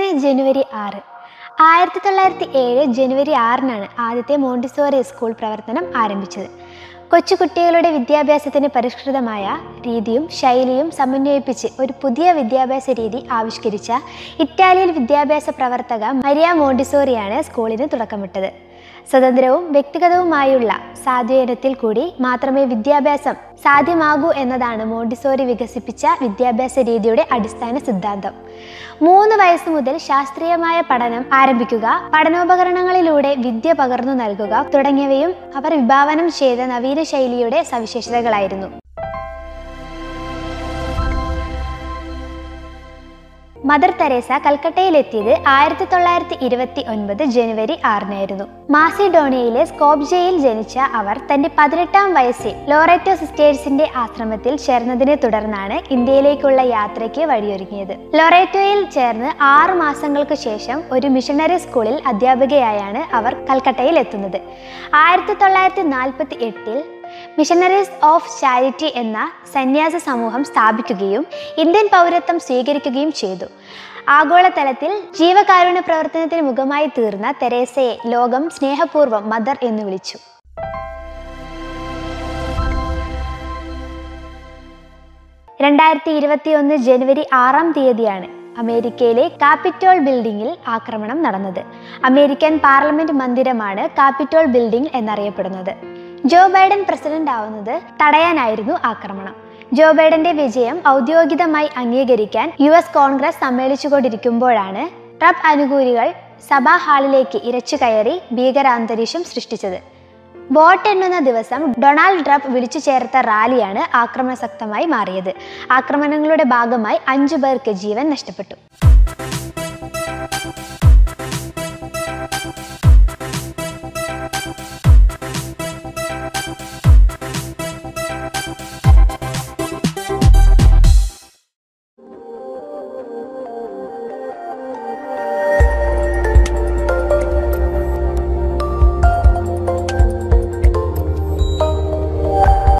ജനുവരി 6. 1907 ജനുവരി 6-നാണ് ആദ്യത്തെ Montessori school പ്രവർത്തനം ആരംഭിച്ചത്. കൊച്ചുകുട്ടികളുടെ വിദ്യാഭ്യാസത്തിന് പരിഷ്കൃതമായ രീതിയും ശൈലിയും സമന്വയിപ്പിച്ച് ഒരു പുതിയ വിദ്യാഭ്യാസ രീതി ആവിഷ്കരിച്ച ഇറ്റാലിയൻ വിദ്യാഭ്യാസ പ്രവർത്തക മരിയ മോണ്ടിസോറിയാണ് സ്കൂളിന് തുടക്കമിട്ടത്. സ്വതന്ത്രവും വ്യക്തിഗതവുമായുള്ള സ്വാധീനത്തിൽ കൂടി മാത്രമേ വിദ്യാഭ്യാസം സാധ്യമാകൂ എന്നതാണ് മോണ്ടിസോറി വികസിപ്പിച്ച വിദ്യാഭ്യാസ രീതിയുടെ അടിസ്ഥാന സിദ്ധാന്തം. 3 വയസ്സ് മുതൽ ശാസ്ത്രീയമായ പഠനം ആരംഭിക്കുക, പഠനോപകരണങ്ങളിലൂടെ വിദ്യ പകർന്നു നൽകുക തുടങ്ങിയവയും അവർ വിഭാവനം ചെയ്ത നവീന ശൈലിയുടെ സവിശേഷതകളായിരുന്നു. മദർ തെരേസ കൽക്കട്ടയിലെത്തിയത് 1929 ജനുവരി 6-നായിരുന്നു. മാസിഡോണിയയിലെ സ്കോപ്ജയിൽ ജനിച്ച അവർ തന്റെ 18-ാം വയസ്സിൽ ലോറെറ്റോ സിസ്റ്റേഴ്സിന്റെ ആശ്രമത്തിൽ ചേർന്നതിനെ തുടർന്നാണ് ഇന്ത്യയിലേക്കുള്ള യാത്രയ്ക്ക് വഴിയൊരുങ്ങിയത്. ലോറെറ്റോയിൽ ചേർന്ന് 6 മാസങ്ങൾക്ക് ശേഷം ഒരു മിഷണറി സ്കൂളിൽ അധ്യാപികയായാണ് അവർ കൽക്കട്ടയിൽ എത്തുന്നത്. 1948 മിഷണറീസ് ഓഫ് ചാരിറ്റി എന്ന സന്യാസ സമൂഹം സ്ഥാപിക്കുകയും ഇന്ത്യൻ പൗരത്വം സ്വീകരിക്കുകയും ചെയ്തു. ആഗോളതലത്തിൽ ജീവകാരുണ്യ പ്രവർത്തനത്തിന് മുഖമായി തീർന്ന തെരേസയെ ലോകം സ്നേഹപൂർവ്വം മദർ എന്ന് വിളിച്ചു. 2021 ജനുവരി 6-ാം തീയതിയാണ് അമേരിക്കയിലെ കാപ്പിറ്റോൾ ബിൽഡിംഗിൽ ആക്രമണം നടന്നത്. അമേരിക്കൻ പാർലമെന്റ് മന്ദിരമാണ് കാപ്പിറ്റോൾ ബിൽഡിംഗ് എന്നറിയപ്പെടുന്നത്. ജോ ബൈഡൻ പ്രസിഡന്റ് ആവുന്നത് തടയാനായിരുന്നു ആക്രമണം. ജോ ബൈഡന്റെ വിജയം ഔദ്യോഗികമായി അംഗീകരിക്കാൻ US കോൺഗ്രസ് സമ്മേളിച്ചുകൊണ്ടിരിക്കുമ്പോഴാണ് ട്രംപ് അനുകൂലികൾ സഭാ ഹാളിലേക്ക് ഇരച്ചു കയറി ഭീകരാന്തരീക്ഷം സൃഷ്ടിച്ചത്. വോട്ട് എണ്ണുന്ന ദിവസം ഡൊണാൾഡ് ട്രംപ് വിളിച്ചു ചേർത്ത റാലിയാണ് ആക്രമണാസക്തമായി മാറിയത്. ആക്രമണങ്ങളുടെ ഭാഗമായി 5 പേർക്ക് ജീവൻ നഷ്ടപ്പെട്ടു.